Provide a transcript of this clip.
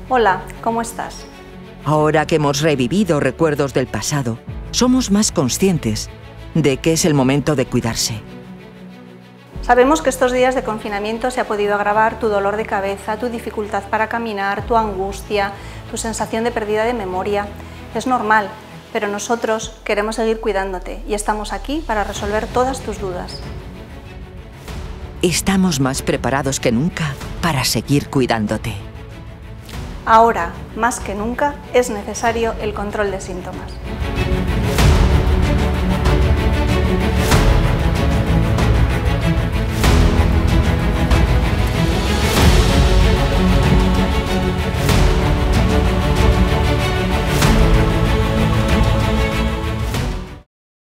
Hola, ¿cómo estás? Ahora que hemos revivido recuerdos del pasado, somos más conscientes de que es el momento de cuidarse. Sabemos que estos días de confinamiento se ha podido agravar tu dolor de cabeza, tu dificultad para caminar, tu angustia, tu sensación de pérdida de memoria. Es normal, pero nosotros queremos seguir cuidándote y estamos aquí para resolver todas tus dudas. Estamos más preparados que nunca para seguir cuidándote. Ahora, más que nunca, es necesario el control de síntomas.